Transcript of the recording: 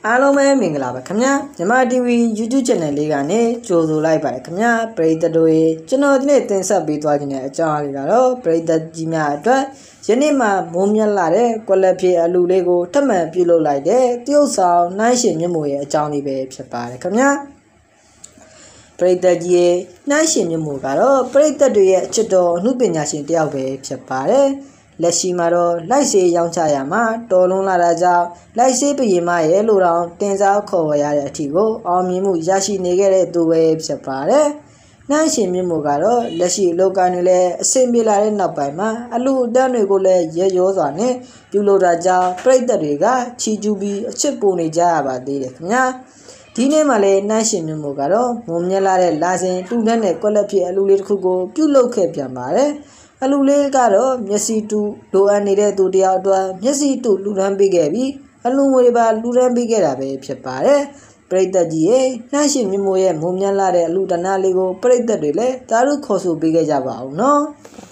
အားလုံးပဲမင်္ဂလာပါခင်ဗျာမြန်မာ TV YouTube channel လေးကနေကြိုဆိုလိုက်ပါတယ်ခင်ဗျာပရိသတ်တို့ရေကျွန်တော်ဒီနေ့တင်ဆက်ပေးသွားခြင်းတဲ့အကြောင်းအရာကတော့ပရိသတ်ကြီးများအတွက်ယနေ့မှမိုးမြတ်လာတဲ့ကွက်လက်ဖြစ်အလူလေးကိုထပ်မံပြုလုပ်လိုက်တဲ့တရုတ်ဆောင်နှိုင်းရှင်မြတ်မို့ရဲ့အကြောင်းလေးပဲဖြစ်ပါတယ်ခင်ဗျာပရိသတ်ကြီးရေနှိုင်းရှင်မြတ်မို့ကတော့ပရိသတ်တွေရဲ့အချစ်တော်အမှုပညာရှင်တယောက်ပဲဖြစ်ပါတယ်လက်ရှိမှာတော့လိုက်စေးရောင်းချရမှာတော်လုံးလာတာကြောင့်လိုက်စေးပရင်မရဲ့လိုတောင်တင်စားခေါ်ဝယ်ရတဲ့အထီကိုအောင်မြင်မှုရရှိနေခဲ့တဲ့သူပဲဖြစ်ပါတယ်။နှိုင်းရှင်မြင့်မို့ကတော့လက်ရှိလောကတွေလည်းအဆင်ပြေလာတဲ့နောက်ပိုင်းမှာအလူအတန်းတွေကိုလည်းရရောစွာနဲ့ပြုလုပ်တာကြောင့်ပြည်သက်တွေကချီကျူးပြီးအချစ်ပိုနေကြရပါသေးတယ်ခင်ဗျာ။ဒီနေ့မှလည်းနှိုင်းရှင်မြင့်မို့ကတော့မုံမြက်လာတဲ့လာစဉ်တူနဲ့ကွက်လက်ဖြစ်အလူလေးတစ်ခုကိုပြုလုပ်ခဲ့ပြန်ပါတယ်။အလူလေးကတော့မျက်စိတူလိုအပ်နေတဲ့သူတယောက်အတွက်မျက်စိတူလူရန်ပေးခဲ့ပြီးအလူငွေတွေပါလူရန်ပေးခဲ့တာပဲဖြစ်ပါတယ်ပရိသတ်ကြီးရဲ့နှမ်းရှင်မြမိုးရဲ့မုံမြတ်လာတဲ့အလူတနာလေးကိုပရိသတ်တွေလည်းဒါတို့ခေါ်ဆိုပေးခဲ့ကြပါအောင်နော်